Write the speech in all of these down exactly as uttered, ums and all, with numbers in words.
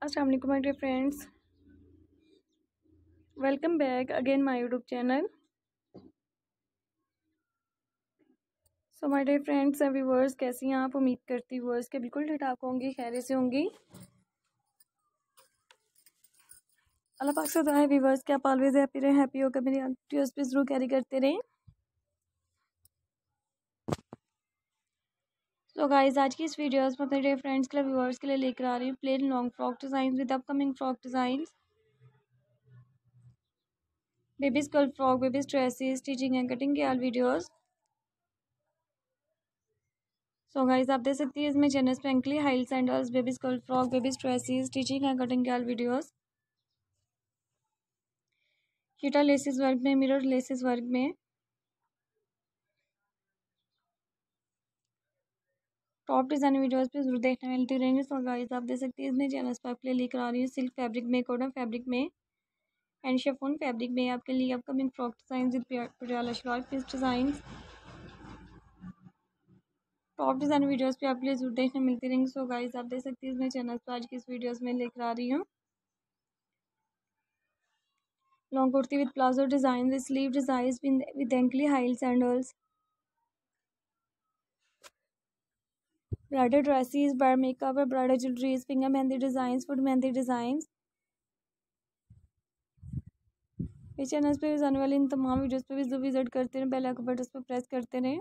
अस्सलाम वालेकुम my dear friends, welcome back again my YouTube channel. So my dear friends and viewers, कैसी हैं आप? उम्मीद करती हूँ व्यूअर्स के बिल्कुल ठीक ठाक होंगी, खैरियत से होंगी। अल्लाह पाक से दुआ है व्यूअर्स कि आप ऑलवेज हैप्पी रहें, हैप्पी होकर मेरी वीडियोस पे जरूर कैरी करते रहें। सो गाइस, आज की इस वीडियोस में अपने डियर फ्रेंड्स के लिए व्यूअर्स के लिए लेकर आ रही हूँ plain long frock design with upcoming frock design, babies girl frock, babies dresses, stitching and cutting के ऑल वीडियोस। सो गाइस, आप देख सकती हैं इसमें जेनस frankly high sandals, babies girl frock, babies dresses, stitching and cutting के all videos. कीटा laces work में, मिरर लेसेस वर्क में, टॉप डिज़ाइन वीडियोस पे जरूर देखने मिलती रहेंगे। सो गाइस, आप देख सकती हैं इसमें चैनल पर आपके लिए लेकर आ रही है सिल्क फैब्रिक में, कॉटन फैब्रिक में एंड शिफॉन फैब्रिक में आपके लिए upcoming frock design with Patiala shalwar piece design. Top design videos पे आपके लिए जरूर देखने मिलती रहेंगी। सो गाइस, आप देख सकती हैं इसमें चैनल पर आज की इस वीडियोस में लेकर आ रही हूँ long kurti with palazzo design with sleeve design with ankle high sandals, bridal dresses, bridal makeup और bridal jewelleries, finger mehndi design, foot mehndi design. इस चैनल पे आने वाले इन तमाम वीडियोस पे भी जरूर विजिट करते रहें, बेल आइकन बटन पर प्रेस करते रहें।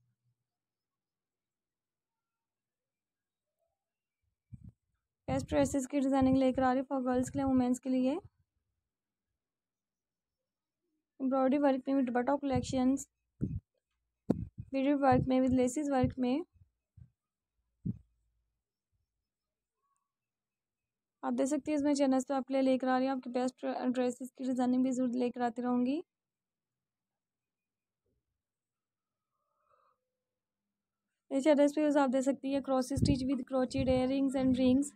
बेस्ट ड्रेसेस की डिजाइनिंग लेकर आ रही है फॉर गर्ल्स के लिए, वुमेन्स के लिए। एम्ब्रॉयडरी वर्क में, with dupatta collections, video work में, विद लेसेस वर्क में। आप देख सकती हैं इसमें चैनल पे आपके लिए लेकर आ रही हूँ आपकी बेस्ट ड्रेसेस की डिजाइनिंग भी जरूर लेकर आती रहूँगी। इस चैनल पे आप देख सकती है cross stitch with crocheted earrings and rings,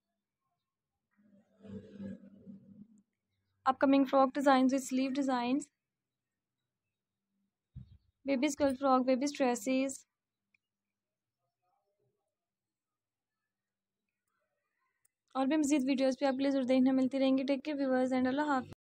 upcoming frock design with sleeve design, babies girl frock, babies dresses. और भी मज़ीद वीडियोस पे आपके लिए जरूर देखने मिलती रहेंगी। टेक केयर व्यूअर्स एंड अल्लाह हाफ़िज़।